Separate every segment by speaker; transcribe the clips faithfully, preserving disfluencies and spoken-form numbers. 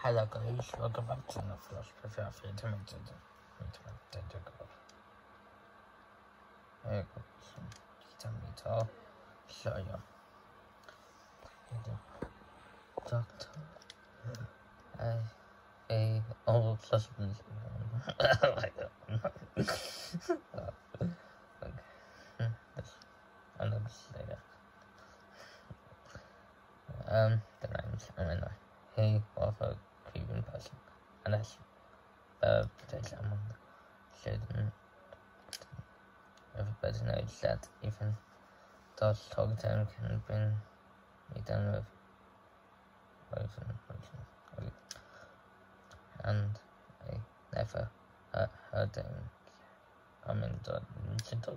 Speaker 1: Hello guys, welcome back to the Flash Prepare for intermittent intermittent Here goes some Yeeter. Show you. Doctor. I a old husband. Oh my god. Another later. Um, the names, I mean, he was a Cuban person, and that's uh, potential among the student. Everybody knows that even though talk time can bring me down with poison, and I never uh, heard him comment on the incident.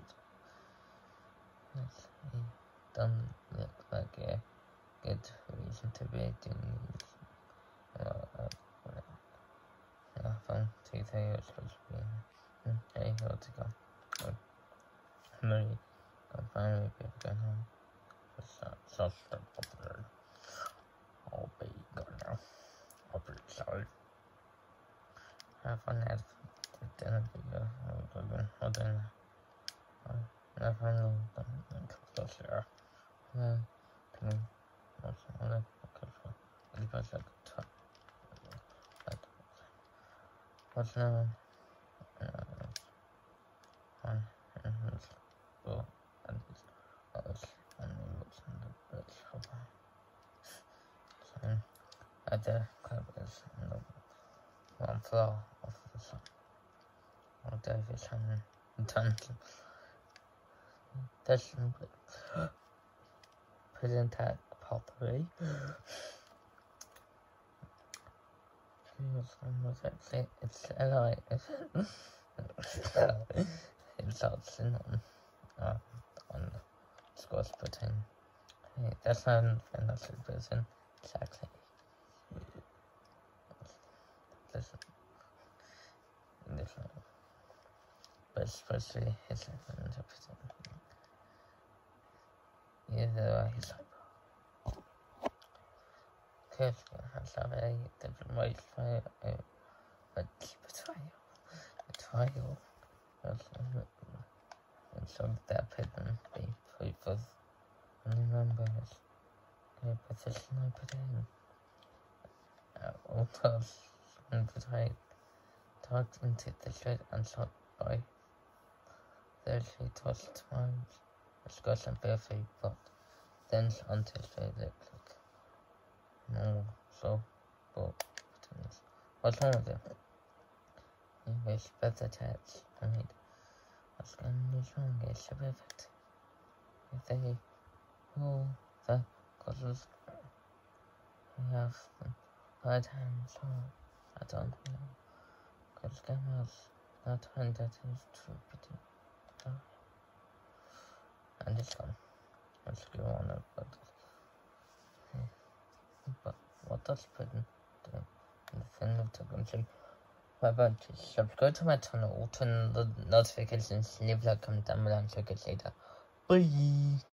Speaker 1: Yes, he doesn't look like a good reason to be doing this. Well, uh, yeah, I found two three was supposed to be in a hill to go. Well, Mary, I'm finally going home. So, so step up there. I'll be gone now. I'll be sorry. Have fun at the dinner video. I'm going to dinner. I finally done the close there. Yeah, can what's on it? Okay, so I think I should talk. What's now? One and let's go and us and looks on the bridge. So at the club is on the one floor of the sun. Or Davis and Dungeon. That's present tag pottery. Was actually it's like it's in on uh, on the scores putting. Hey, that's not an actual person. Exactly. Listen. This one. But especially his interpretation. Either he's like Kirsten has a very different ways for it, but betrayal. Betrayal. And so that hidden be proof of only members. Okay, position I put in. Uh, all close and betrayed. Tugged into the shed and shot by thirty tossed times. Discuss and barely but then until they look like no so but what's wrong with it? It's better touch. I mean what's going to be wrong is perfect. If they all the causes we have bad hands so I don't know. Because cameras not hand that is true pretty. And it's gone. Let's go on it, but but what does Britain do in the film of technology? Remember to subscribe to my channel, turn the notifications, leave a comment down below and check it later. Bye!